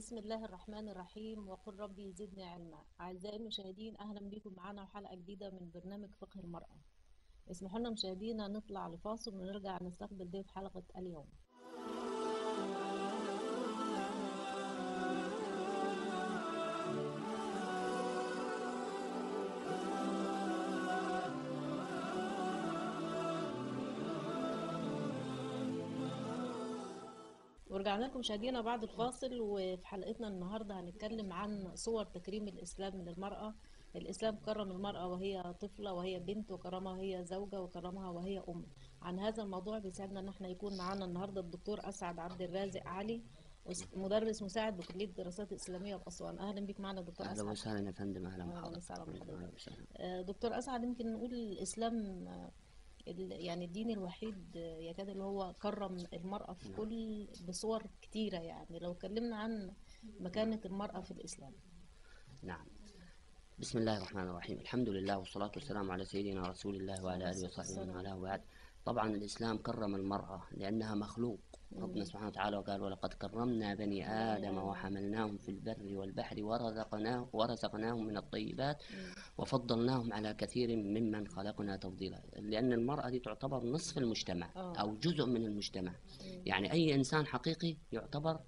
بسم الله الرحمن الرحيم وقل ربي زدني علما. أعزائي المشاهدين، أهلا بكم معنا وحلقة جديدة من برنامج فقه المرأة. اسمحوا لنا مشاهدينا نطلع لفاصل ونرجع نستقبل ضيف حلقة اليوم. ورجعنا لكم مشاهدينا بعد الفاصل، وفي حلقتنا النهارده هنتكلم عن صور تكريم الإسلام للمرأة. الإسلام كرم المرأة وهي طفلة وهي بنت، وكرمها وهي زوجة، وكرمها وهي أم. عن هذا الموضوع بيسعدنا إن احنا يكون معانا النهارده الدكتور أسعد عبد الرازق علي، مدرس مساعد بكلية الدراسات الإسلامية بأسوان. أهلا بك معنا دكتور أهلا أسعد. وسهلا يا فندم، أهلا أهلا بحضرتك. وسهلا أهلا بحضرتك. وسهلا. دكتور أسعد، يمكن نقول الإسلام يعني الدين الوحيد يكاد اللي هو كرم المرأة في نعم. كل بصور كتيرة. يعني لو اتكلمنا عن مكانة المرأة في الإسلام. نعم. بسم الله الرحمن الرحيم، الحمد لله والصلاة والسلام على سيدنا رسول الله وعلى آله وصحبه ومن والاه، وبعد. طبعا الإسلام كرم المرأة لأنها مخلوق. ربنا سبحانه وتعالى قال: ولقد كرمنا بني آدم وحملناهم في البر والبحر ورزقناهم من الطيبات وفضلناهم على كثير ممن خلقنا تفضيلا. لأن المرأة دي تعتبر نصف المجتمع أو جزء من المجتمع. يعني أي إنسان حقيقي يعتبر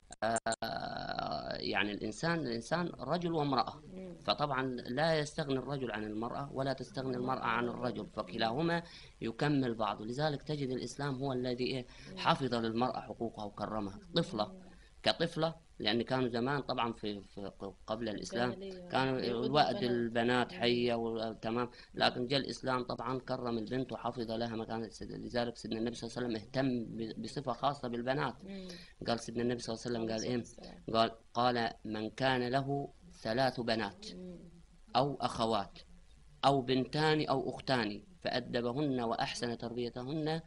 يعني الإنسان رجل وامرأة. فطبعا لا يستغني الرجل عن المرأة ولا تستغني المرأة عن الرجل، فكلاهما يكمل بعض. لذلك تجد الإسلام هو الذي حفظ للمرأة حقوقها وكرمها. طفلة كطفلة، لأن كانوا زمان طبعا في قبل الإسلام كانوا الوأد البنات حية تمام، لكن جاء الإسلام طبعا كرم البنت وحفظ لها مكانة. لذلك سيدنا النبي صلى الله عليه وسلم اهتم بصفة خاصة بالبنات. قال سيدنا النبي صلى الله عليه وسلم قال إيه؟ قال من كان له 3 بنات أو أخوات أو بنتان أو أختان فأدبهن وأحسن تربيتهن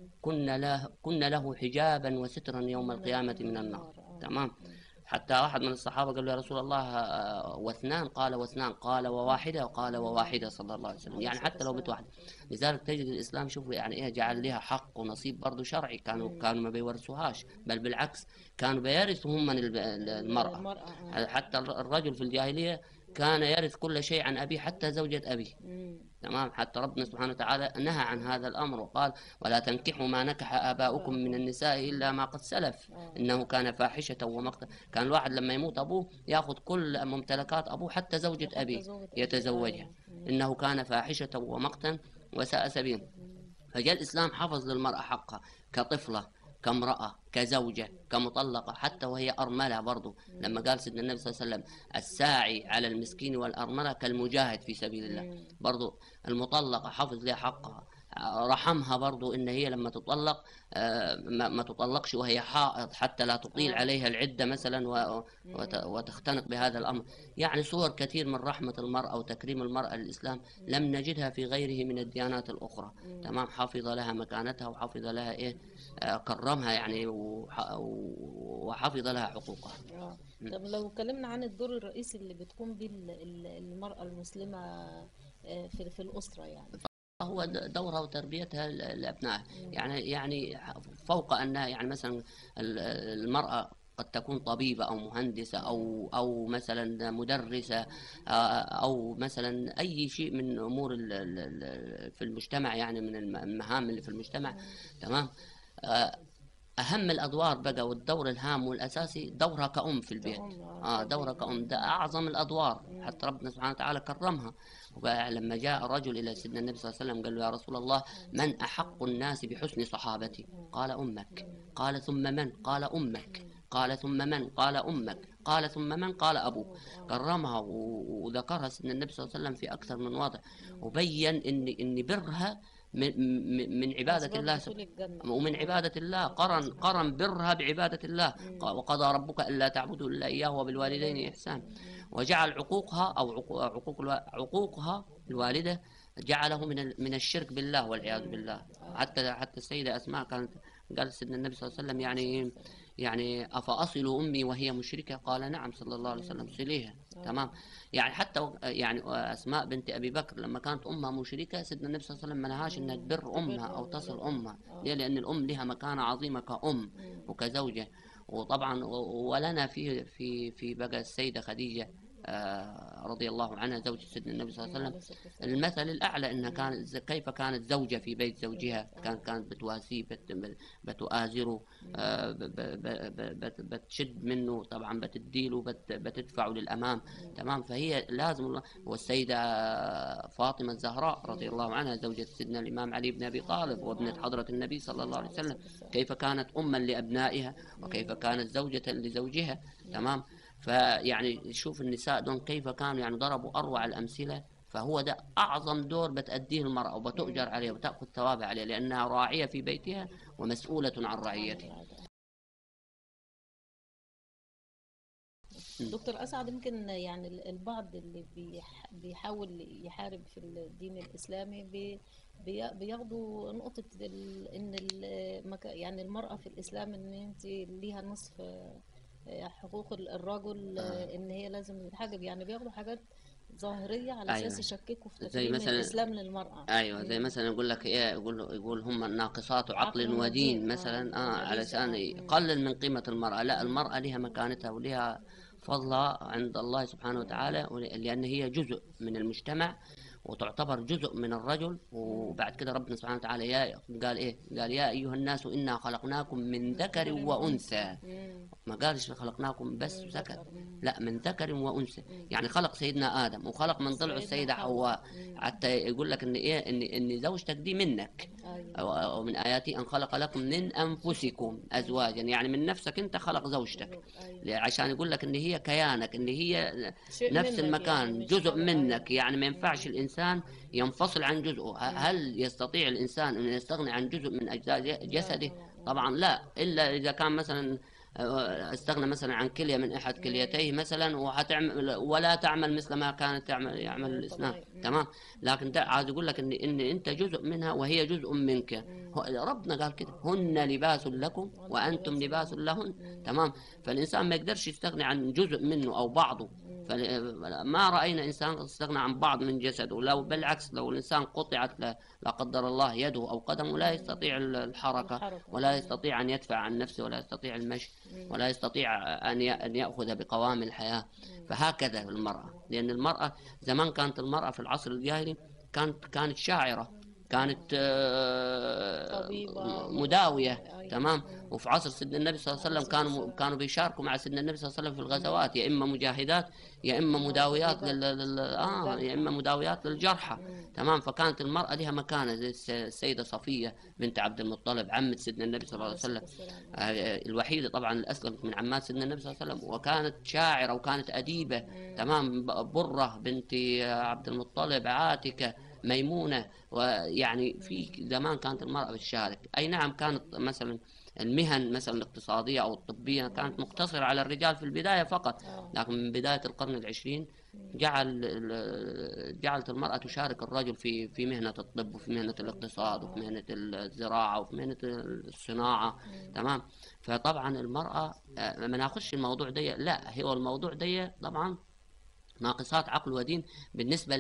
كن له حجابا وسترا يوم القيامة من النار. تمام. حتى واحد من الصحابة قال له: يا رسول الله، واثنان؟ قال: واثنان. قال: وواحدة؟ قال: وواحدة، صلى الله عليه وسلم. يعني حتى لو بنت واحدة. لذلك تجد الإسلام، شوفوا يعني إيه، جعل لها حق ونصيب برضه شرعي. كانوا ما بيورثوهاش، بل بالعكس كانوا بيرثوا هم من المرأة. حتى الرجل في الجاهلية كان يرث كل شيء عن أبيه، حتى زوجة أبيه. تمام. حتى ربنا سبحانه وتعالى نهى عن هذا الأمر وقال: ولا تنكحوا ما نكح آباؤكم من النساء إلا ما قد سلف إنه كان فاحشة ومقتا. كان الواحد لما يموت أبوه يأخذ كل ممتلكات أبوه، حتى زوجة أبيه يتزوجها، إنه كان فاحشة ومقتا وساء سبيلا. فجاء الإسلام حفظ للمرأة حقها كطفلة، كامرأة، كزوجة، كمطلقة، حتى وهي أرملة برضو. لما قال سيدنا النبي صلى الله عليه وسلم: الساعي على المسكين والأرملة كالمجاهد في سبيل الله. برضو المطلقة حفظ لها حقها، رحمها برضو إن هي لما تطلق ما تطلقش وهي حائض، حتى لا تطيل عليها العدة مثلا وتختنق بهذا الأمر. يعني صور كثير من رحمة المرأة وتكريم المرأة للإسلام لم نجدها في غيره من الديانات الأخرى. تمام. حفظ لها مكانتها وحفظ لها إيه، كرمها يعني وحفظ لها حقوقها. طب لو اتكلمنا عن الدور الرئيسي اللي بتقوم به المرأة المسلمة في الأسرة، يعني هو دورها وتربيتها لأبنائها. يعني فوق أنها يعني مثلا المرأة قد تكون طبيبة أو مهندسة أو مثلا مدرسة أو مثلا أي شيء من أمور في المجتمع، يعني من المهام اللي في المجتمع. تمام. أهم الأدوار بقى والدور الهام والأساسي دورها كأم في البيت. دورها كأم ده أعظم الأدوار. حتى ربنا سبحانه وتعالى كرمها. لما جاء رجل إلى سيدنا النبي صلى الله عليه وسلم قال له: يا رسول الله، من أحق الناس بحسن صحابتي؟ قال: أمك. قال: ثم من؟ قال: أمك. قال: ثم من؟ قال: أمك. قال: ثم من؟ قال: أبوك. كرمها وذكرها سيدنا النبي صلى الله عليه وسلم في أكثر من وضع، وبين إن برها من عبادة الله ومن عبادة الله. قرن برها بعبادة الله. وقضى ربك ألا تعبدوا إلا إياه وبالوالدين إحسان. وجعل عقوقها أو عقوقها الوالدة جعله من الشرك بالله والعياذ بالله. حتى السيدة أسماء كانت قال سيدنا النبي صلى الله عليه وسلم يعني أفأصل أمي وهي مشركة؟ قال: نعم صلى الله عليه وسلم، صليها. تمام. يعني حتى يعني أسماء بنت أبي بكر لما كانت أمها مشركة، سيدنا النبي صلى الله عليه وسلم ما نهاش إنها تبر أمها أو تصل أمها. ليه؟ لأن الأم لها مكانة عظيمة كأم وكزوجة. وطبعا ولنا في بقى السيدة خديجة رضي الله عنها زوج سيدنا النبي صلى الله عليه عليه وسلم، الصلاة والسلام. المثل الأعلى إنها كانت كيف كانت زوجة في بيت زوجها، كانت بتواسيه، بتؤازره، بتشد منه، طبعا بتديله، بتدفعه للأمام. تمام. فهي لازم والسيدة فاطمة الزهراء رضي الله عنها زوجة سيدنا الإمام علي بن أبي طالب وابنة حضرة النبي صلى الله عليه عليه وسلم، الصلاة والسلام. كيف كانت أما لأبنائها وكيف كانت زوجة لزوجها. تمام. فيعني شوف النساء دول كيف كانوا يعني ضربوا أروع الأمثلة. فهو ده أعظم دور بتأديه المرأة وبتؤجر عليه وتأخذ ثواب عليه، لأنها راعية في بيتها ومسؤولة عن رعيتها. دكتور أسعد، يمكن يعني البعض اللي بيحاول يحارب في الدين الإسلامي بياخدوا نقطة إن يعني المرأة في الإسلام إن أنت ليها نصف حقوق الرجل، إن هي لازم تتحجب، يعني بياخدوا حاجات ظاهرية على أساس أيوة. يشككوا في زي تكريم مثلا، الإسلام للمرأة. ايوه زي مثلا يقول لك ايه، يقول هم ناقصات عقل عقل ودين ودين، مثلا، والحديث علشان يقلل من قيمة المرأة. لا، المرأة لها مكانتها ولها فضلها عند الله سبحانه وتعالى، لأن هي جزء من المجتمع وتعتبر جزء من الرجل. وبعد كده ربنا سبحانه وتعالى قال ايه؟ قال يا ايها الناس انا خلقناكم من ذكر وانثى. ما قالش خلقناكم بس من ذكر، ذكر. لا، من ذكر وانثى. يعني خلق سيدنا ادم وخلق من ضلعه سيدنا السيده حواء. حواء، حتى يقول لك ان ايه، ان زوجتك دي منك. أيوة. أو من آياتي أن خلق لكم من أنفسكم أزواجا، يعني من نفسك أنت خلق زوجتك، أيوة. عشان يقول لك إن هي كيانك، إن هي شيء نفس منك، يعني المكان، مش جزء حاجة. أيوة. منك. يعني ما ينفعش الإنسان ينفصل عن جزءه. هل يستطيع الإنسان أن يستغني عن جزء من أجزاء لا جسده؟ طبعا. طبعا لا، إلا إذا كان مثلا استغنى مثلا عن كلية من أحد كليتيه مثلا، وهتعمل ولا تعمل مثل ما كانت يعمل الاثنان. طبيعي. تمام. لكن ده عايز يقول لك ان انت جزء منها وهي جزء منك. ربنا قال كده هن لباس لكم وانتم لباس لهن. تمام. فالانسان ما يقدرش يستغني عن جزء منه او بعضه. فما راينا انسان استغنى عن بعض من جسده، لو بالعكس، لو الانسان قطعت لا قدر الله يده او قدمه، لا يستطيع الحركه، ولا يستطيع ان يدفع عن نفسه، ولا يستطيع المشي، ولا يستطيع ان ياخذ بقوام الحياه. فهكذا المراه، لان المراه زمان كانت المراه في العصر الجاهلي كانت شاعره، كانت طبيبة. مداوية. أيوة. تمام. وفي عصر سيدنا النبي صلى الله عليه وسلم كانوا بيشاركوا مع سيدنا النبي صلى الله عليه وسلم في الغزوات، يا إما مجاهدات يا إما مداويات طبيبات. يا إما مداويات للجرحى. تمام. فكانت المرأة لها مكانة، زي السيدة صفية بنت عبد المطلب عمة سيدنا النبي صلى الله عليه وسلم، الوحيدة طبعا اللي أسلمت من عمات سيدنا النبي صلى الله عليه وسلم، وكانت شاعرة وكانت أديبة. تمام. برة بنت عبد المطلب، عاتكة، ميمونة. ويعني في زمان كانت المرأة بتشارك. أي نعم، كانت مثلا المهن مثلا الاقتصادية أو الطبية كانت مقتصرة على الرجال في البداية فقط، لكن من بداية القرن العشرين جعلت المرأة تشارك الرجل في مهنة الطب وفي مهنة الاقتصاد وفي مهنة الزراعة وفي مهنة الصناعة. تمام. فطبعا المرأة ما ناخذش الموضوع ده، لا، هو الموضوع ده طبعا ناقصات عقل ودين بالنسبة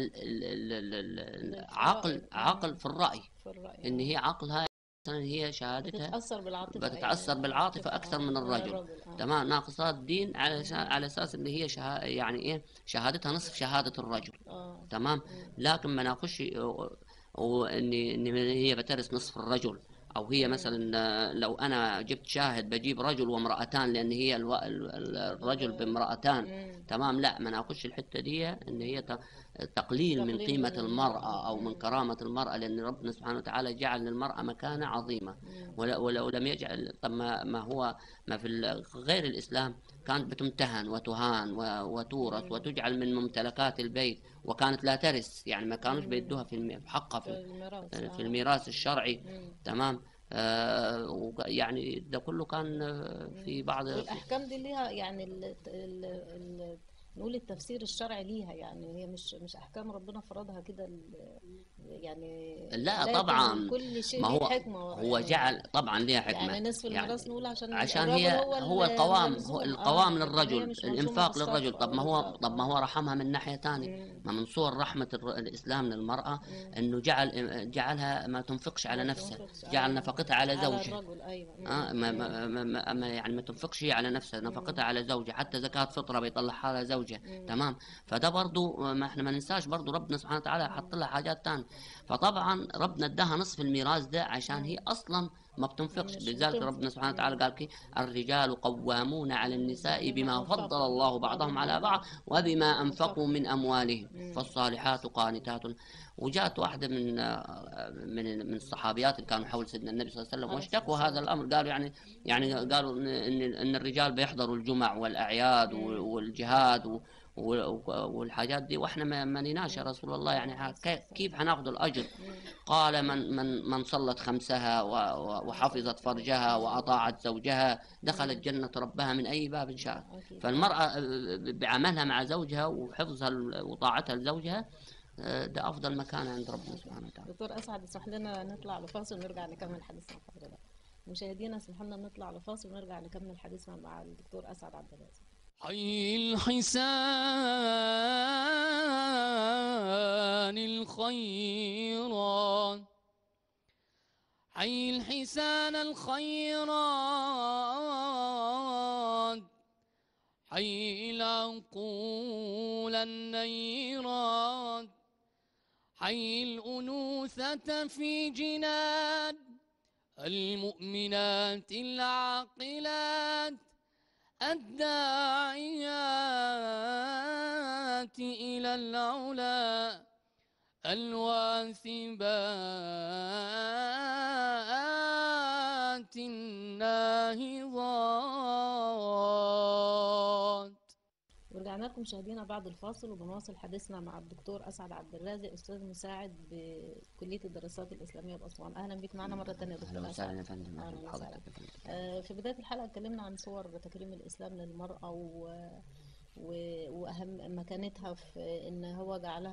عقل في الرأي، إن هي عقلها مثلا هي شهادتها بتتأثر بالعاطفة. بتتأثر بالعاطفة أكثر من الرجل. تمام. ناقصات دين على أساس إن هي يعني إيه، شهادتها نصف شهادة الرجل. تمام. لكن ما ناخش وإن هي بترث نصف الرجل، او هي مثلا لو انا جبت شاهد بجيب رجل وامرأتان، لان هي الرجل بامرأتان. تمام. لا، ما ناخش الحتة دي ان هي تقليل من قيمة المرأة او من كرامة المرأة، لان ربنا سبحانه وتعالى جعل للمرأة مكانة عظيمة. ولو لم يجعل، طب ما في غير الاسلام كانت بتمتهن وتهان وتورث وتجعل من ممتلكات البيت، وكانت لا ترث، يعني ما كانوش بيدوها في حقها في الميراث الشرعي. تمام. يعني ده كله كان في بعض والأحكام دي ليها يعني نقول التفسير الشرعي ليها، يعني هي مش احكام ربنا فرضها كده يعني لا لازم طبعا. كل شيء ما ليه هو حكمة هو يعني. جعل طبعا ليها يعني حكمة. نصف الميراث يعني نقول عشان عشان الراجل هي هو هو القوام، هو الملزوم، القوام لكن هي للرجل، مش ملزومة الإنفاق للرجل. بالصرف طب او ما هو الانفاق. طب ما هو رحمها من ناحية تانية. مم. ما من صور رحمة الإسلام للمرأة مم. إنه جعلها ما تنفقش على ما نفسها، تنفقش، جعل ايوه، نفقتها على على زوجها. الرجل، ايوه. يعني ما تنفقش هي على نفسها، مم. نفقتها على زوجها، حتى زكاة فطرة بيطلعها على زوجها. مم. تمام. فده برضو ما احنا ما ننساش برضو ربنا سبحانه وتعالى حط لها حاجات تانية. فطبعا ربنا اداها نصف الميراث ده عشان هي مم. اصلا ما بتنفقش. مش لذلك بتنفق. ربنا سبحانه وتعالى مم. قال كي الرجال قوامون على النساء بما بما فضل أنفقوا الله بعضهم بعضهم على على بعض بعض. وبما انفقوا أنفقوا. من اموالهم. مم. فالصالحات قانتات. وجاءت واحدة من الصحابيات اللي كانوا حول سيدنا النبي صلى الله عليه وسلم عليه واشتكوا الصلاة هذا الامر. قالوا يعني قالوا ان الرجال بيحضروا الجمع والاعياد والسلام. والجهاد والحاجات دي، واحنا ما نيناش يا رسول الله. يعني عليه الصلاة كيف والسلام. حناخذ الاجر؟ مم. قال من صلت خمسها وصلت وحفظت فرجها. فرجها واطاعت زوجها دخلت مم. جنة ربها من اي باب شاءت. أكيد. فالمرأة بعملها مع زوجها وحفظها وطاعتها لزوجها ده افضل مكان عند ربنا أكيد. سبحانه وتعالى. دكتور أسعد، اسمح لنا نطلع لفاصل ونرجع نكمل حديثنا مع حضرتك. مشاهدينا اسمح لنا نطلع لفاصل ونرجع نكمل حديثنا مع الدكتور أسعد عبد الرازق. حي الحسان الخيرات، حي الحسان الخيرات، حي العقول النيرات، حي الأنوثة في جنان المؤمنات العاقلات الداعيات إلى العلا الواثبات الناهضات. ورجعنا لكم مشاهدينا بعد الفاصل، وبنواصل حديثنا مع الدكتور أسعد عبد الرازق، أستاذ مساعد بكلية الدراسات الإسلامية بأسوان. أهلا بك معنا مرة تانية يا اهلا دكتور وسهلا أسعد. يا فندم، اهلا أهلا وسهلا. بحضرتك يا فندم. في بداية الحلقة اتكلمنا عن صور تكريم الإسلام للمرأة وأهم مكانتها في إن هو جعلها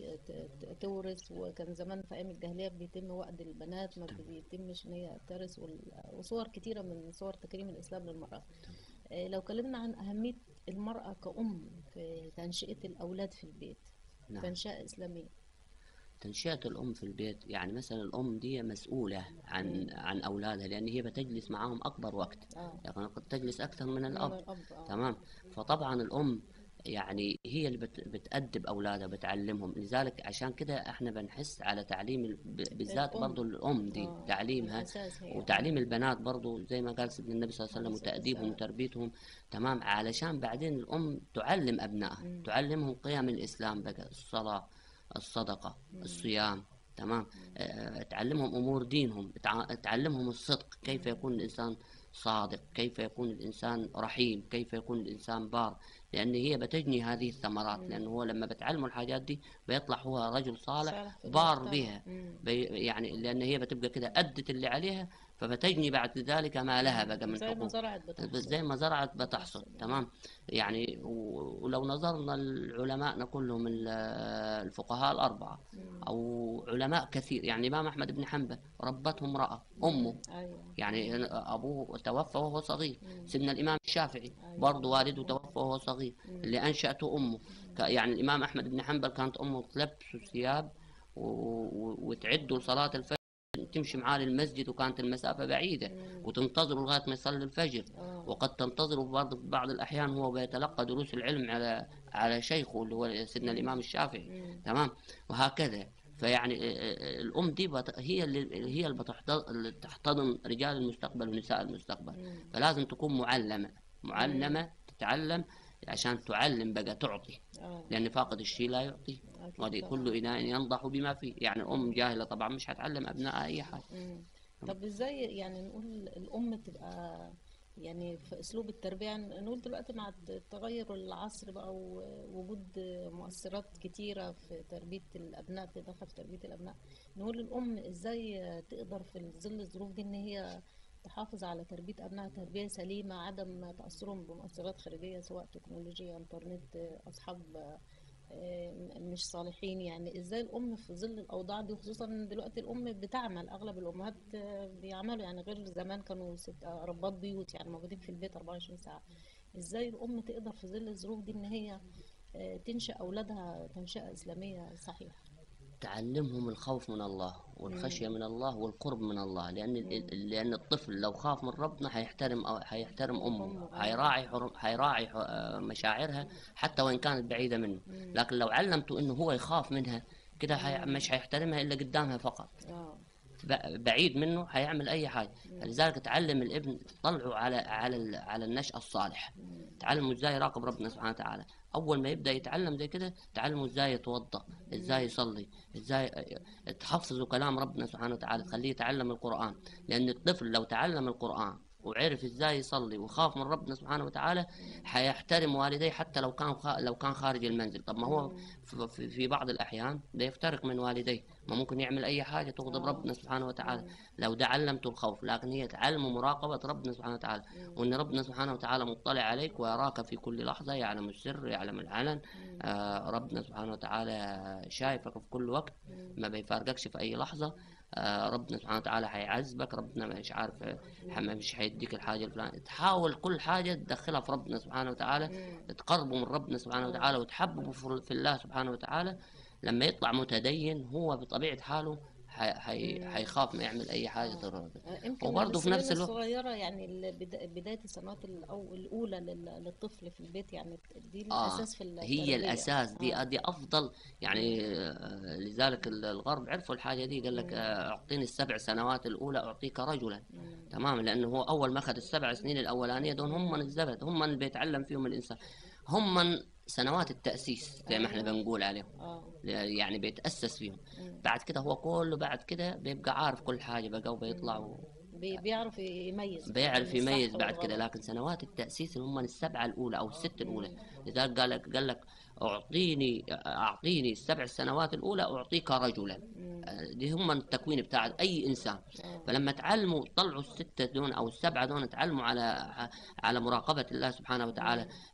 تورث. وكان زمان في أيام الجاهلية بيتم وأد البنات، ما بيتمش إن هي ترث، وصور كتيرة من صور تكريم الإسلام للمرأة. لو كلمنا عن أهمية المرأة كأم في تنشئة الأولاد في البيت، نعم. تنشئة إسلامية. تنشئة الأم في البيت، يعني مثلا الأم دي مسؤولة عن أولادها، لأن هي بتجلس معاهم أكبر وقت. يعني قد تجلس أكثر من الأب. تمام. فطبعا الأم يعني هي اللي بتأدب أولادها، بتعلمهم. لذلك عشان كده احنا بنحس على تعليم بالذات الأم. برضو الأم دي تعليمها، الأساس هي. وتعليم البنات برضو زي ما قال سيدنا النبي صلى الله عليه وسلم، وتأديبهم وتربيتهم. تمام. علشان بعدين الأم تعلم أبنائها، تعلمهم قيم الإسلام بقى، الصلاة، الصدقة، الصيام. تمام. تعلمهم أمور دينهم، تعلمهم الصدق، كيف يكون الإنسان صادق، كيف يكون الإنسان رحيم، كيف يكون الإنسان بار. لأن هي بتجني هذه الثمرات، لأنه هو لما بتعلمه الحاجات دي بيطلع هو رجل صالح في بار المجتمع. بها. يعني لأن هي بتبقى كده أدت اللي عليها، فبتجني بعد ذلك ما لها بقى من زي ما حقوق. زرعت بتحصد. زي ما زرعت بتحصد. تمام. يعني ولو نظرنا لعلمائنا كلهم الفقهاء الأربعة أو علماء كثير، يعني الإمام أحمد بن حنبل ربته امرأة أمه، أيوة. يعني أبوه توفى وهو صغير. سيدنا الإمام الشافعي برضه والده توفى وهو صغير، اللي أنشأته أمه. يعني الإمام أحمد بن حنبل كانت أمه تلبسه ثياب وتعده لصلاة الفجر، تمشي معاه للمسجد، وكانت المسافة بعيدة، وتنتظره لغاية ما يصلي الفجر. وقد تنتظره برضه في بعض الأحيان وهو بيتلقى دروس العلم على شيخه اللي هو سيدنا الإمام الشافعي. تمام. وهكذا. فيعني الأم دي هي اللي بتحتضن رجال المستقبل ونساء المستقبل. فلازم تكون معلمة تتعلم عشان تعلم بقى تعطي. لأن فاقد الشيء لا يعطي، وهذه كل إناء ينضح بما فيه. يعني أم جاهلة طبعا مش هتعلم أبنائها أي حاجة. طب إزاي يعني نقول الأم تبقى يعني في أسلوب التربية؟ نقول دلوقتي مع تغير العصر بقى ووجود مؤثرات كتيرة في تربية الأبناء، تدخل في تربية الأبناء، نقول الأم إزاي تقدر في ظل الظروف دي إن هي تحافظ على تربية أبنائها تربية سليمة، عدم تأثرهم بمؤثرات خارجية سواء تكنولوجيا، إنترنت، أصحاب مش صالحين. يعني ازاي الام في ظل الاوضاع دي، خصوصا ان دلوقتي الام بتعمل، اغلب الامهات بيعملوا، يعني غير زمان كانوا ست ربات بيوت يعني موجودين في البيت 24 ساعة. ازاي الام تقدر في ظل الظروف دي ان هي تنشأ اولادها تنشئة اسلامية صحيحة؟ تعلمهم الخوف من الله والخشية مم. من الله والقرب من الله، مم. لأن الطفل لو خاف من ربنا هيحترم، أو هيحترم أمه، امه هيراعي مشاعرها حتى وإن كانت بعيدة منه. مم. لكن لو علمته إنه هو يخاف منها كده، مم. مش هيحترمها إلا قدامها فقط. اه. بعيد منه هيعمل اي حاجه. مم. فلذلك تعلم الابن، طلعه على النشأة الصالحه. مم. تعلمه ازاي يراقب ربنا سبحانه وتعالى. اول ما يبدا يتعلم زي كده، تعلمه ازاي يتوضا، ازاي مم. يصلي، ازاي تحفظه كلام ربنا سبحانه وتعالى، تخليه يتعلم القران. لان الطفل لو تعلم القران وعرف ازاي يصلي وخاف من ربنا سبحانه وتعالى، حيحترم والديه حتى لو كان خارج المنزل. طب ما هو مم. في بعض الاحيان ده يفترق من والديه، ما ممكن يعمل اي حاجه تغضب اه. ربنا سبحانه وتعالى. مم. لو ده علمته الخوف، لكن هي تعلمه مراقبه ربنا سبحانه وتعالى، مم. وان ربنا سبحانه وتعالى مطلع عليك ويراك في كل لحظه، يعلم السر يعلم العلن. مم. ربنا سبحانه وتعالى شايفك في كل وقت، مم. ما بيفارقكش في اي لحظه. ربنا سبحانه وتعالى هيعذبك، ربنا مش عارف مش هيديك الحاجه الفلانيه. تحاول كل حاجه تدخلها في ربنا سبحانه وتعالى، مم. تقربه من ربنا سبحانه اه. وتعالى وتحببه في الله سبحانه وتعالى. لما يطلع متدين هو بطبيعة حاله مم. هيخاف ما يعمل أي حاجة اه. تضر. يمكن وبرضه في السنين نفس الوقت، الصغيرة يعني بداية السنوات أو الأولى للطفل في البيت، يعني دي اه الأساس في هي التربية. الاساس، دي اه. دي افضل مم. يعني. لذلك الغرب عرفوا الحاجه دي، قال لك مم. اعطيني ال7 سنوات الاولى اعطيك رجلا. مم. تمام، لانه هو اول ما اخذ ال7 سنين الاولانيه دول هم من مم. الزبد، هم اللي بيتعلم فيهم الانسان، هم من سنوات التاسيس زي ما احنا أيوه. بنقول عليهم، اه. يعني بيتاسس فيهم. مم. بعد كده هو كله بعد كده بيبقى عارف كل حاجه بقى، وبيطلع مم. بيعرف يميز بقى بيعرف بين يميز الصح بعد كده. والغلط. لكن سنوات التأسيس اللي هم ال7 الأولى أو ال6 الأولى، مم. لذلك قال لك أعطيني ال7 سنوات الأولى أعطيك رجلا. مم. دي هم التكوين بتاع أي إنسان. اه. فلما تعلموا طلعوا ال6 دون أو ال7 دون، تعلموا على مراقبة الله سبحانه وتعالى. مم.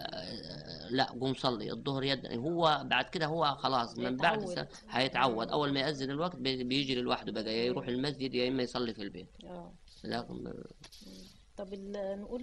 لا قوم صلي الظهر هو بعد كده هو خلاص من بعد بيتعود. هيتعود. مم. أول ما يأذن الوقت بيجري لوحده بقى، يا يروح مم. المسجد يا إما يصلي في البيت. اه. لكن مم. طب نقول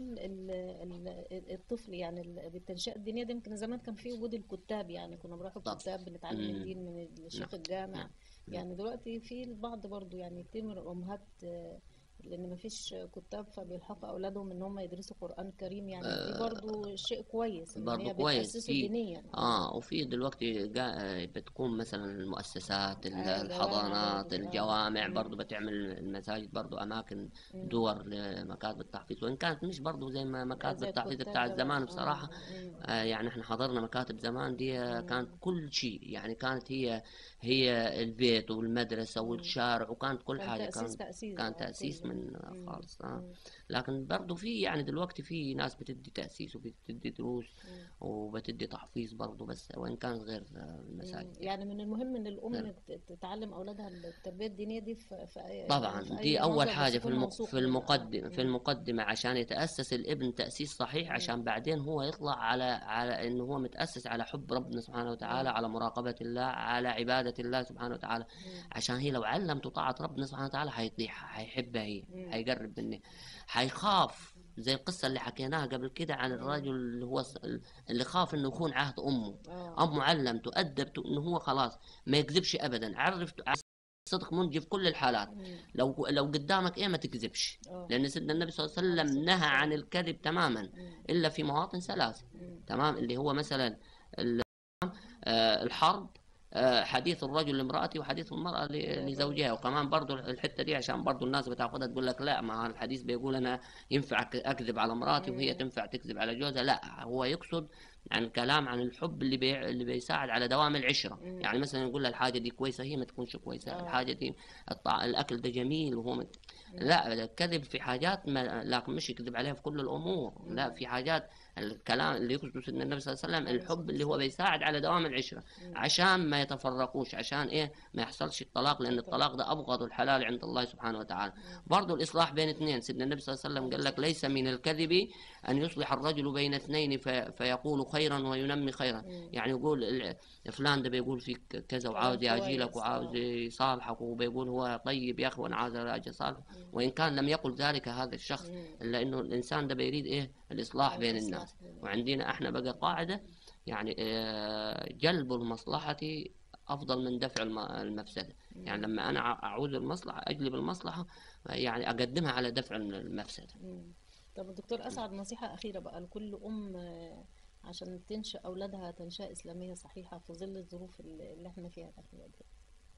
الطفل يعني بالتنشئة الدينية دي، يمكن زمان كان في وجود الكتاب، يعني كنا بنروح طب الكتاب بنتعلم مم. الدين من نعم الشيخ الجامع. نعم نعم. يعني دلوقتي في البعض برضو، يعني كتير من الأمهات لأن مفيش كتاب فبيلحقوا أولادهم إن هم يدرسوا قرآن كريم. يعني دي برضو شيء كويس إن برضو هي كويس بتأسسه في دينيا. اه. وفي دلوقتي بتكون مثلا المؤسسات، جوامع برضو. الحضانات، اه. الجوامع مم. برضو بتعمل، المساجد برضو اماكن مم. دور لمكاتب التحفيظ، وان كانت مش برضو زي ما مكاتب زي التحفيظ الكتاب بتاع زمان. زمان اه. بصراحة. مم. يعني احنا حضرنا مكاتب زمان دي، كانت مم. كل شيء، يعني كانت هي البيت والمدرسة مم. والشارع، وكانت كل كان حاجة، تأسيس كان بقى تأسيس كله. من مم. خالص. مم. لكن برضو في يعني دلوقتي في ناس بتدي تأسيس وبتدي دروس مم. وبتدي تحفيظ برضه، بس وإن كان غير المساجد يعني. يعني من المهم ان غير الام تعلم اولادها التربيه الدينيه دي يعني طبعا في دي اي أول مصدر، بس حاجة يكون موثوق منه. اه. في المقدمة عشان يتأسس الابن تأسيس صحيح، مم. عشان بعدين هو يطلع على إنه هو متأسس على حب ربنا سبحانه وتعالى، مم. على مراقبة الله، على عبادة الله سبحانه وتعالى. مم. عشان هي لو علمته طاعة ربنا سبحانه وتعالى هيطيعها، هيحبها، هي مم. هيقرب منه، هيخاف. زي القصة اللي حكيناها قبل كده عن الرجل مم. اللي هو اللي خاف إنه يخون عهد أمه. اه. أمه علمته أدبته إنه هو خلاص ما يكذبش أبدا، عرفته الصدق منجي في كل الحالات. مم. لو قدامك إيه ما تكذبش، اه. لأن سيدنا النبي صلى الله عليه عليه وسلم الصلاه نهى عن والسلام. الكذب تماما، مم. إلا في مواطن 3. مم. تمام، اللي هو مثلا الحرب، حديث الرجل لامرأته وحديث المرأة لزوجها. وكمان برضو الحتة دي عشان برضو الناس بتاخدها تقول لك لا، ما الحديث بيقول أنا ينفع أكذب على مراتي وهي مم. تنفع تكذب على جوزها. لا، هو يقصد عن الكلام عن الحب اللي بيساعد على دوام العشرة. مم. يعني مثلا يقول لها الحاجة دي كويسة، هي ما تكونش كويسة. اه. الحاجة دي الأكل ده جميل وهو مم. لا، الكذب في حاجات ما، لكن مش يكذب عليها في كل الأمور. لا، مم. في حاجات الكلام اللي يقصده سيدنا النبي صلى الله عليه وسلم الحب اللي هو بيساعد على دوام العشرة، عشان ما يتفرقوش، عشان إيه ما يحصلش الطلاق، لأن الطلاق ده أبغض الحلال عند الله سبحانه وتعالى. برضه الإصلاح بين اثنين، سيدنا النبي صلى الله عليه وسلم قال لك ليس من الكذب أن يصلح الرجل بين اثنين فيقول خيرا وينمي خيرا، يعني يقول فلان ده بيقول فيك كذا وعاوز يجي لك وعاوز يصالحك، وبيقول هو طيب يا أخي وأنا عاوز أجي أصالحه، وإن كان لم يقل ذلك هذا الشخص، إلا إنه الإنسان ده بيريد إيه الإصلاح بين الناس. وعندنا إحنا بقى قاعدة يعني جلب المصلحة أفضل من دفع المفسدة، يعني لما أنا أعوز المصلحة أجلب المصلحة يعني أقدمها على دفع المفسدة. طب الدكتور أسعد، نصيحة أخيرة بقى لكل أم عشان تنشأ أولادها تنشأة إسلامية صحيحة في ظل الظروف اللي احنا فيها الأخيرة دي.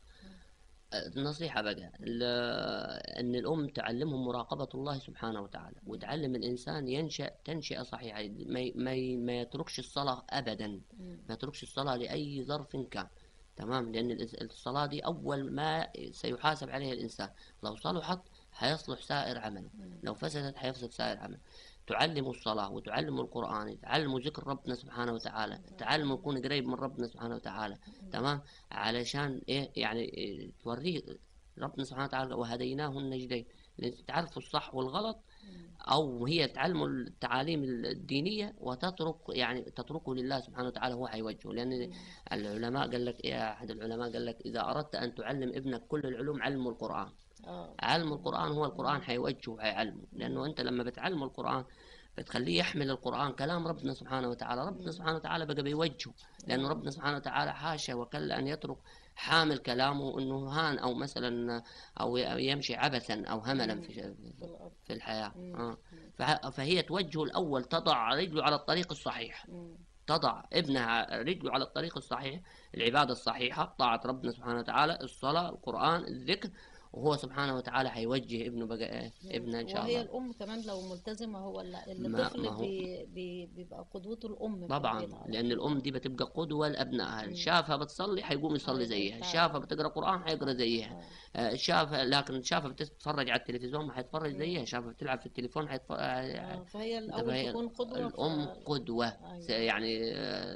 النصيحة بقى أن الأم تعلمهم مراقبة الله سبحانه وتعالى، وتعلم الإنسان ينشأ تنشئة صحيحة، ما يتركش الصلاة أبدا، ما يتركش الصلاة لأي ظرف كان، تمام، لأن الصلاة دي أول ما سيحاسب عليها الإنسان، لو صلحت حيصلح سائر عمله، لو فسدت حيفسد سائر عمله. تعلموا الصلاة وتعلموا القرآن، تعلموا ذكر ربنا سبحانه وتعالى، تعلموا يكون قريب من ربنا سبحانه وتعالى، تمام، علشان إيه يعني توريه ربنا سبحانه وتعالى وهديناه النجدين، تعرفوا الصح والغلط، أو هي تعلموا التعاليم الدينية وتترك يعني تتركه لله سبحانه وتعالى هو حيوجهه، لأن العلماء قال لك إيه، أحد العلماء قال لك إذا أردت أن تعلم ابنك كل العلوم علمه القرآن. علم القرآن هو القرآن حيوجهه وحيعلمه، لأنه أنت لما بتعلم القرآن بتخليه يحمل القرآن كلام ربنا سبحانه وتعالى، ربنا سبحانه وتعالى بقى بيوجهه، لأنه ربنا سبحانه وتعالى حاشا وكلا أن يترك حامل كلامه أنه هان أو مثلا أو يمشي عبثا أو هملا في الحياة. فهي توجهه الأول تضع رجله على الطريق الصحيح، تضع ابنها رجله على الطريق الصحيح، العبادة الصحيحة، طاعة ربنا سبحانه وتعالى، الصلاة، القرآن، الذكر، وهو سبحانه وتعالى حيوجه ابنه بقى ابنه إن شاء الله. وهي الأم كمان لو ملتزمة، هو ما الطفل هو بيبقى قدوته الأم في طبعا، البيت على لأن طول. الأم دي بتبقى قدوة لأبنائها، شافها بتصلي حيقوم يصلي زيها، شافها بتقرأ قرآن حيقرأ زيها، لكن شافها بتتفرج على التلفزيون ما حيتفرج زيها، شافها بتلعب في التليفون حيتفرج. فهي الأول تكون قدوة. الأم قدوة. يعني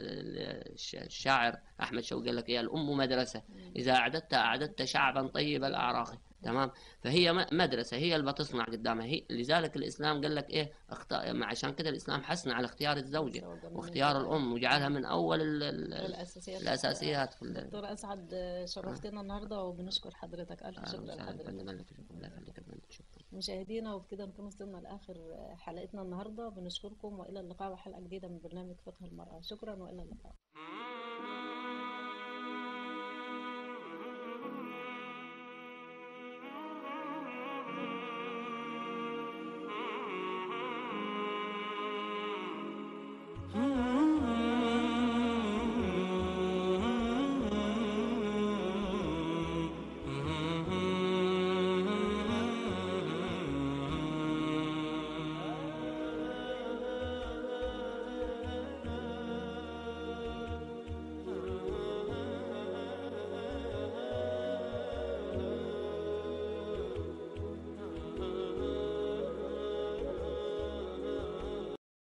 الشاعر أحمد شوقي قال لك يا الأم مدرسة، إذا أعددت شعبا طيب الأعراق، تمام، فهي مدرسة، هي اللي بتصنع قدامها هي. لذلك الإسلام قال لك إيه عشان كده الإسلام حسن على اختيار الزوجة واختيار الأم وجعلها من أول الأساسيات. دكتور أسعد، شرفتنا النهاردة وبنشكر حضرتك، ألف شكر لحضرتك. مشاهدينا، وبكده نكون وصلنا لآخر حلقتنا النهاردة، بنشكركم وإلى اللقاء وحلقة جديدة من برنامج فقه المرأة. شكرا وإلى اللقاء.